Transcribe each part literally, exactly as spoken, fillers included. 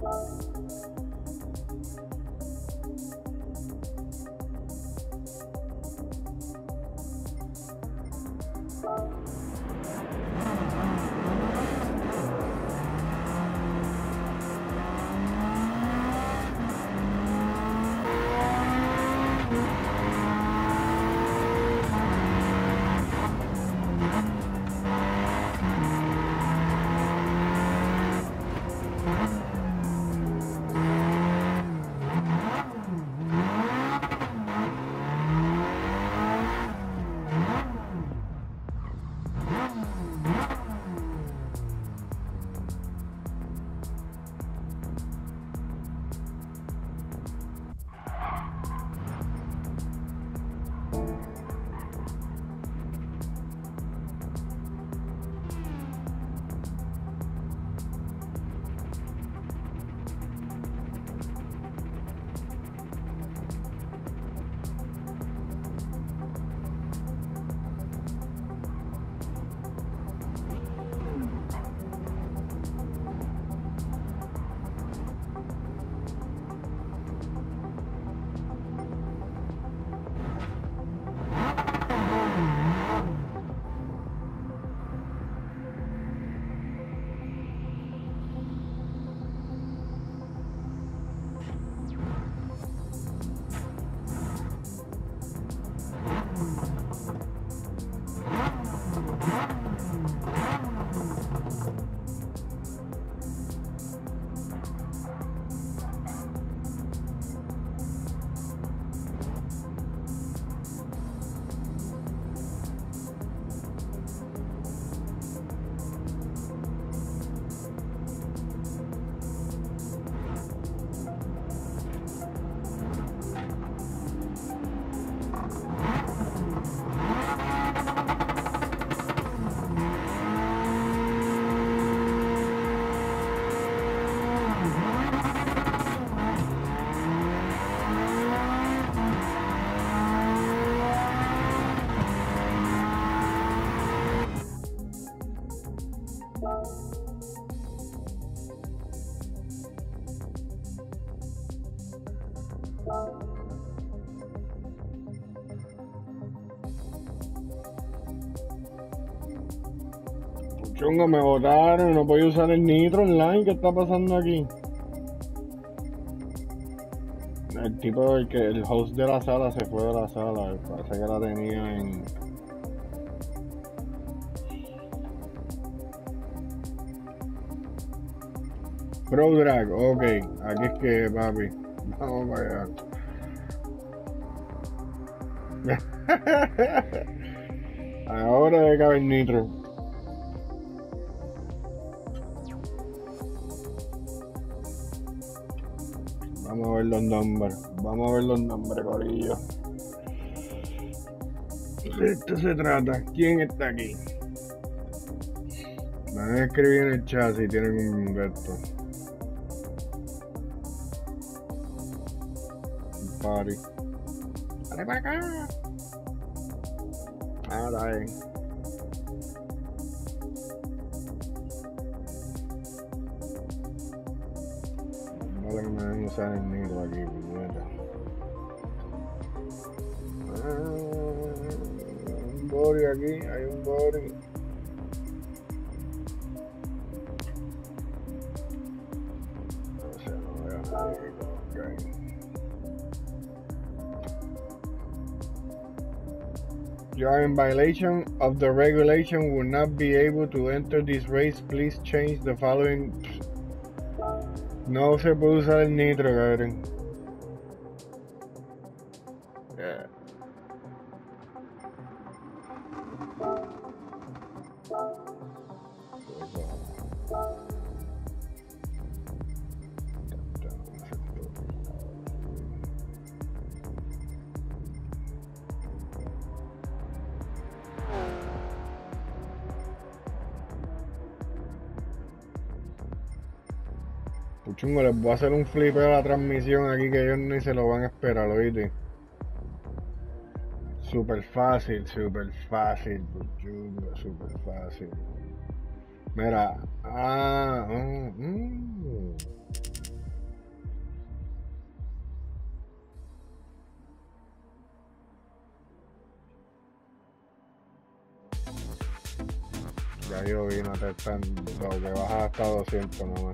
Chungo, me botaron, no puedo usar el nitro online. ¿Qué está pasando aquí? El tipo, el que el host de la sala se fue de la sala. Parece que la tenía en... Pro Drag, ok. Aquí es que, papi. Vamos para allá. Ahora debe caber nitro. Vamos a ver los nombres. Vamos a ver los nombres, corillo. De esto se trata. ¿Quién está aquí? Van a escribir en el chat si tienen un reto. Un party. ¡Dale para acá! Ah, dale. Vale que me van a usar el negro aquí, puñeta. Ah, un body aquí, hay un body. No sé, no veo a nadie que hay. You are in violation of the regulation, will not be able to enter this race. Please change the following. No se puede usar el nitro, cabrón. Yeah. Chungo, les voy a hacer un flipeo a la transmisión aquí que ellos ni se lo van a esperar, ¿oíste? Súper fácil, súper fácil, chungo, súper fácil. Mira, ah, mm, mm. Ya yo vi, no te están, lo que baja hasta doscientos nomás.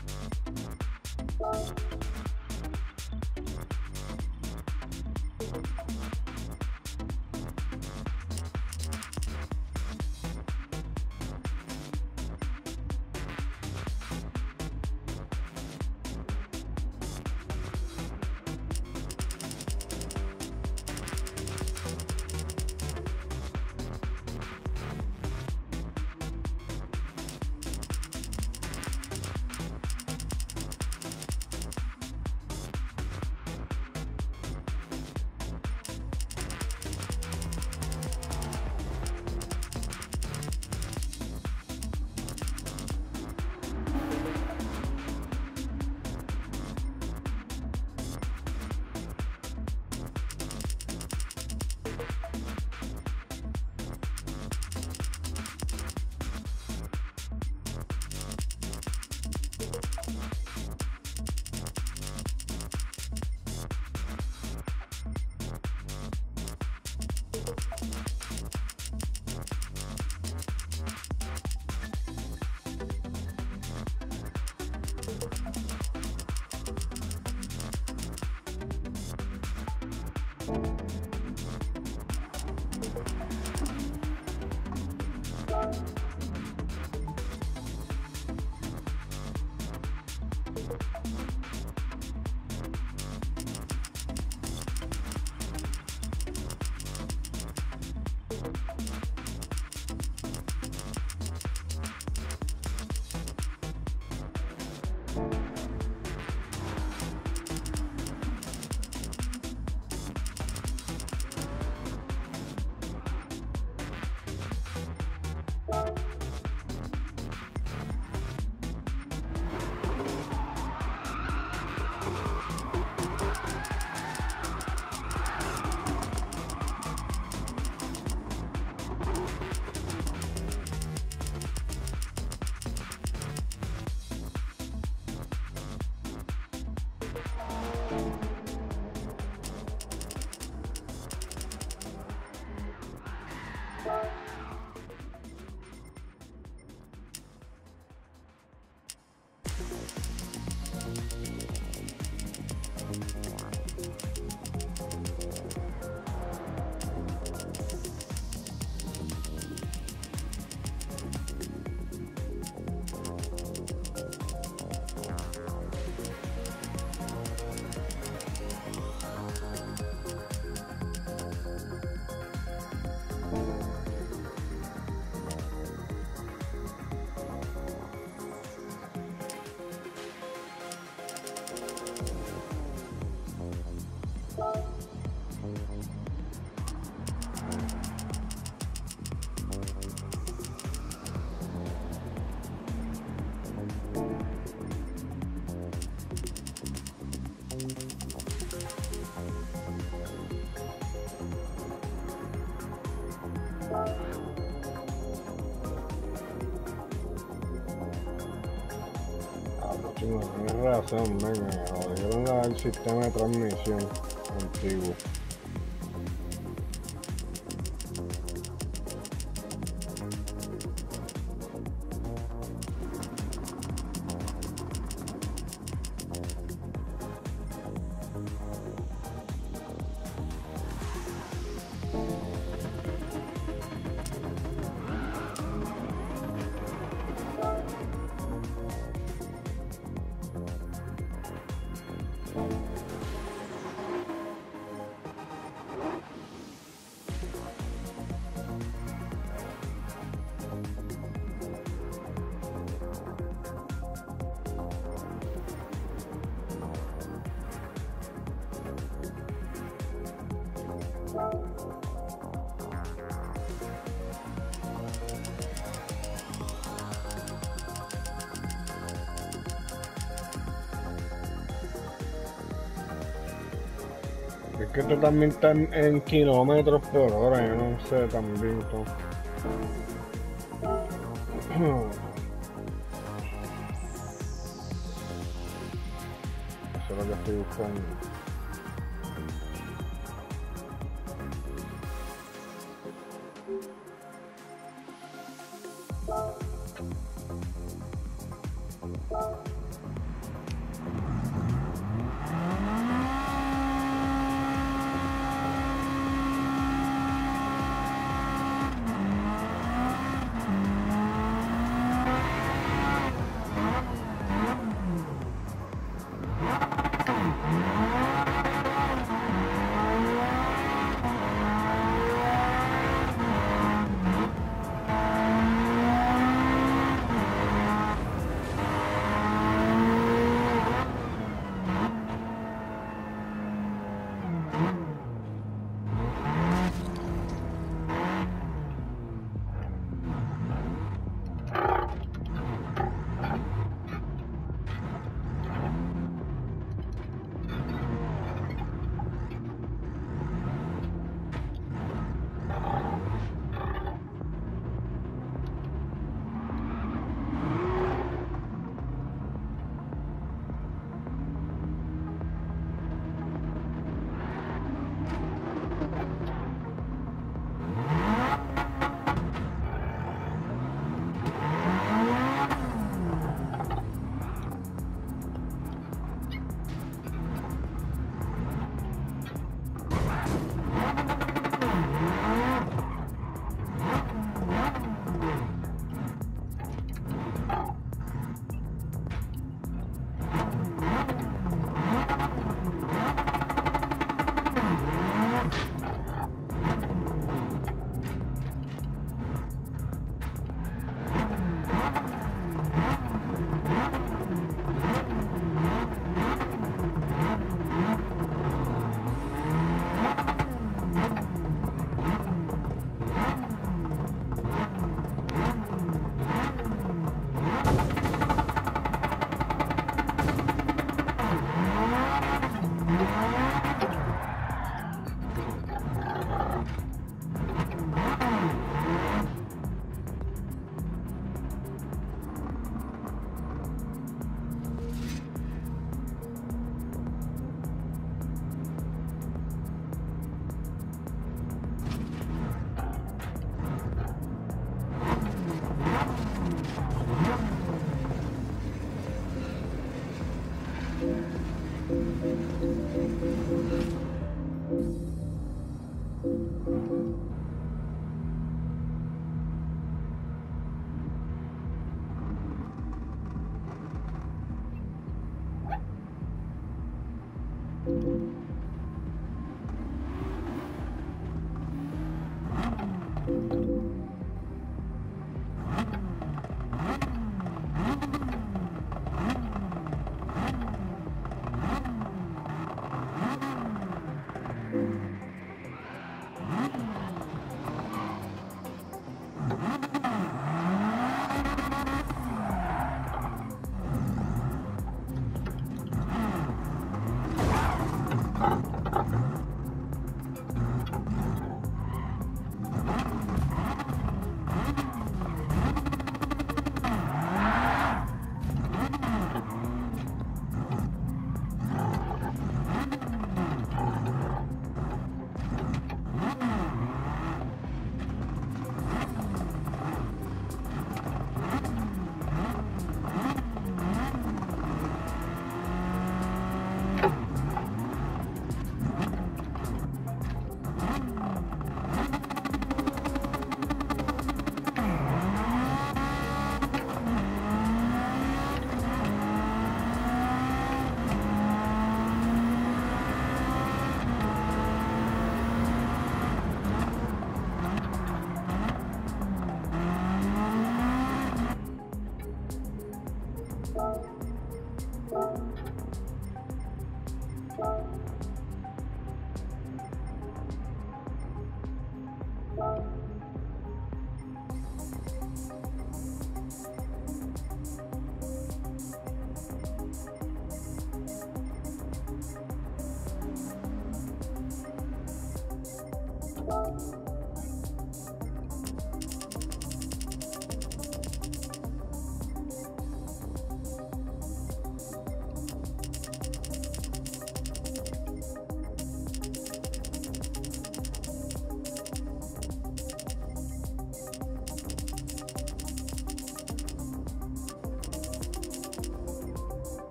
No, tienes razón, me jodieron el sistema de transmisión antiguo. Es que esto también está en, en kilómetros por hora, yo no sé también todo. Eso es lo que estoy buscando.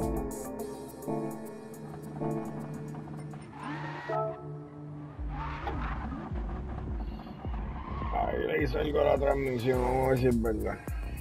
Ahí le hice algo a la transmisión, vamos a ver si es verdad.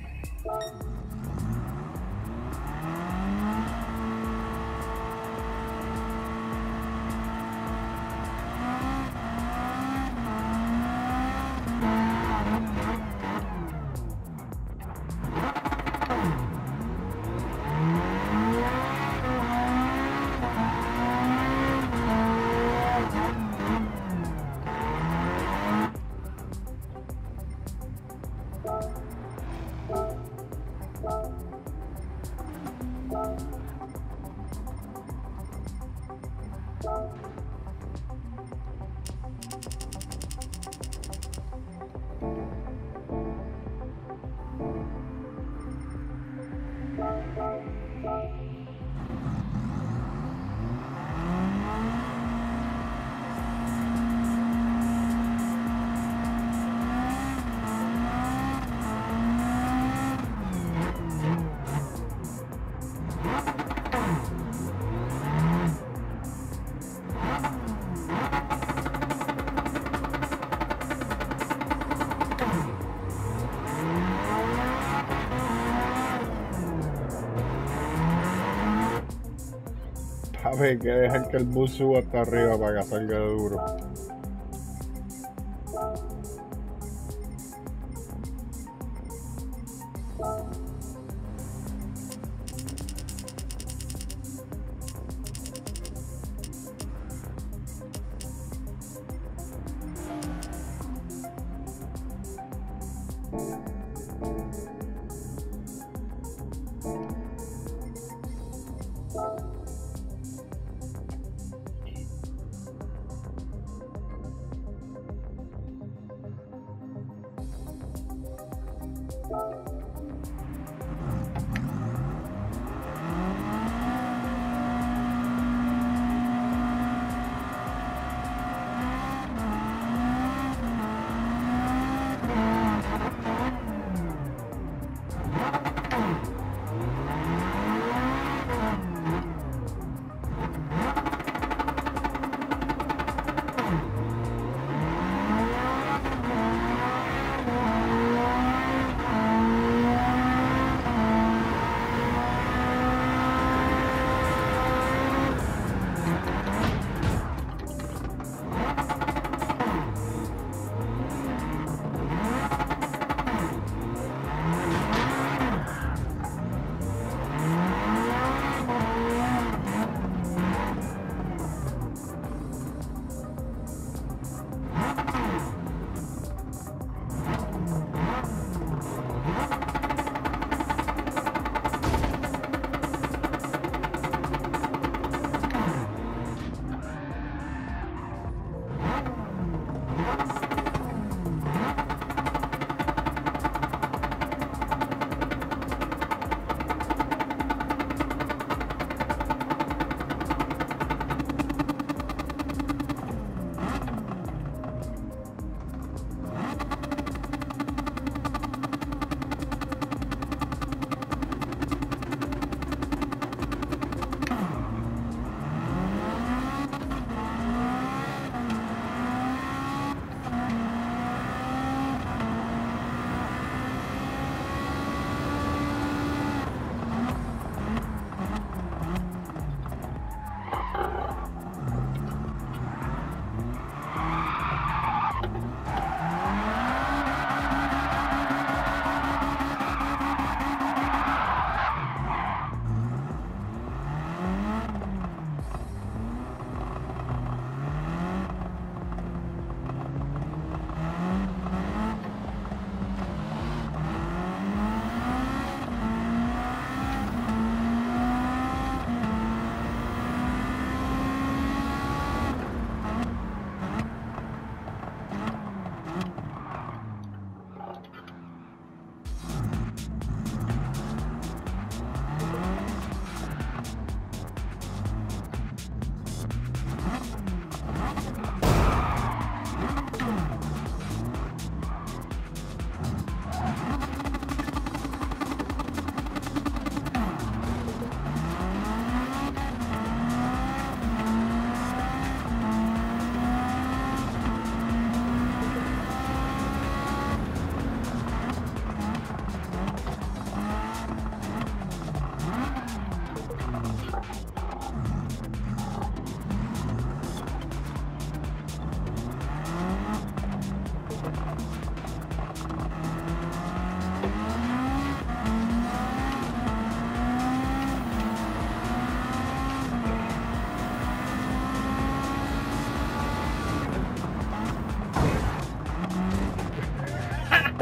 A ver, hay que dejar que el bus suba hasta arriba para que salga duro.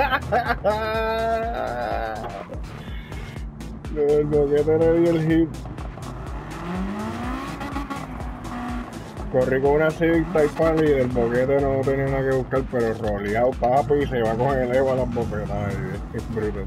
El boquete le dio el hit. Corrí con una Civic Type R y del boquete no tenía nada que buscar, pero roleado papi y se va con el Evo a las bofetadas. Es brutal.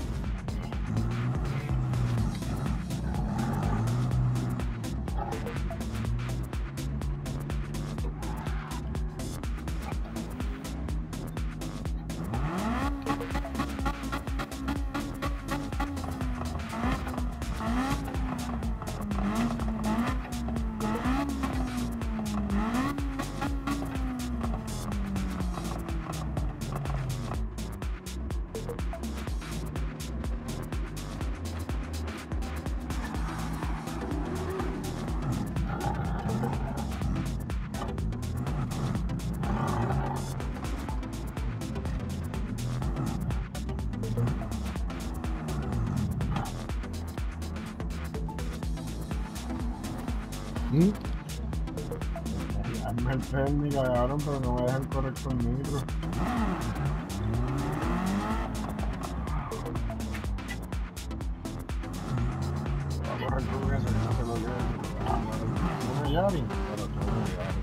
¿Mm? Hazme el técnica, cabrón, pero no me dejan correr con nitro. Voy a correr con eso, que no se lo quede. No me llamen, pero tú no me llames.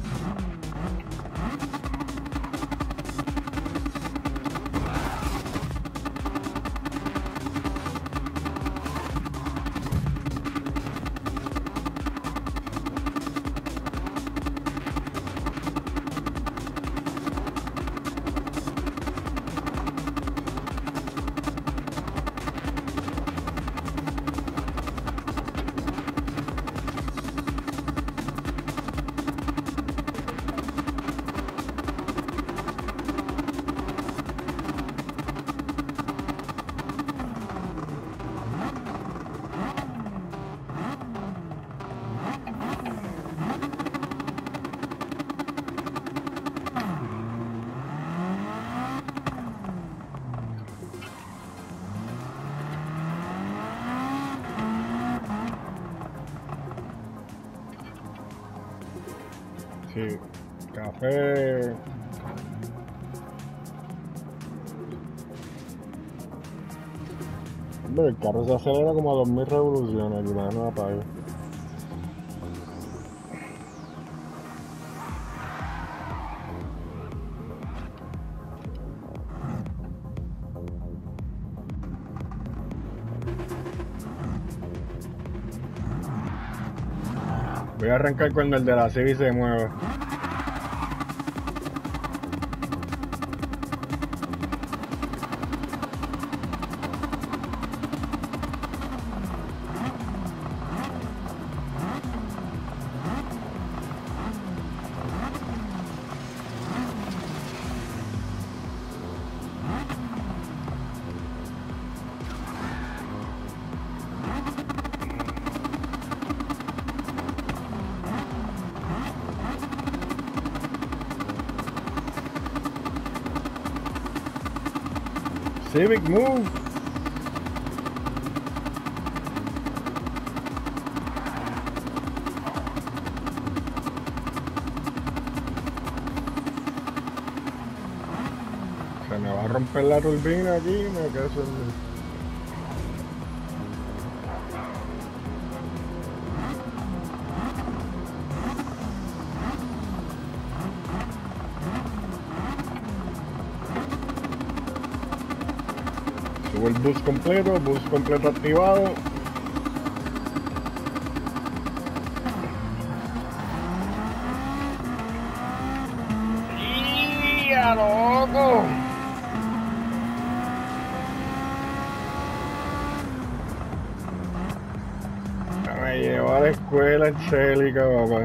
Sí, café. Hombre, el carro se acelera como a dos mil revoluciones y no apaga. Voy a arrancar cuando el de la Civic se mueva. Civic move. Se me va a romper la turbina aquí, me quedo sin... Subo el bus completo, bus completo activado. ¡Ya, loco! Me llevo a la escuela Angélica, papá.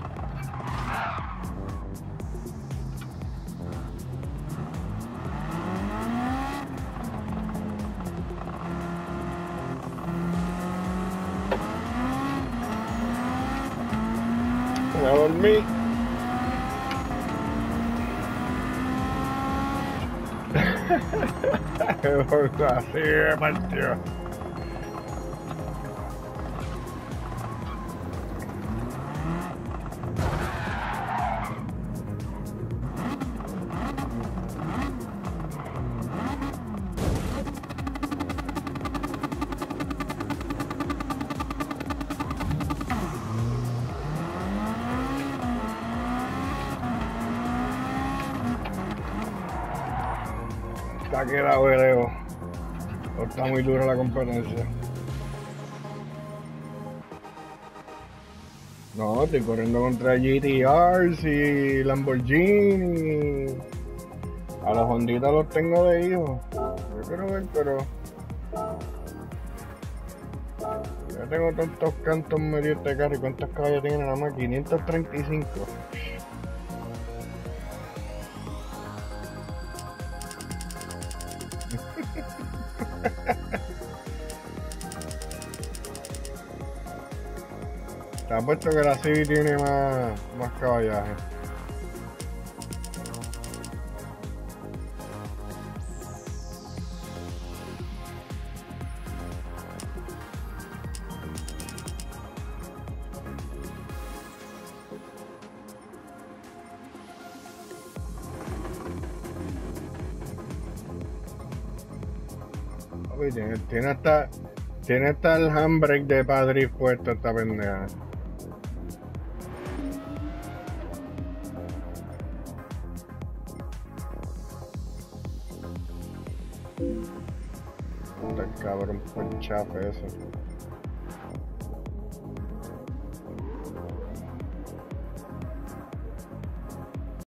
Me dormí. Así me partió. Está quedado el Evo. Está muy dura la competencia. No, estoy corriendo contra G T Rs y Lamborghini. A los Honditas los tengo de hijo. Yo quiero ver, pero... Ya tengo tantos cantos medio este carro. ¿Y cuántos caballos tiene nada más? quinientos treinta y cinco. Te apuesto que la Civic tiene más, más caballaje. Uy, tiene, tiene hasta tiene hasta el handbrake de Padre puesto esta pendeja. Está cabrón, por chafe eso.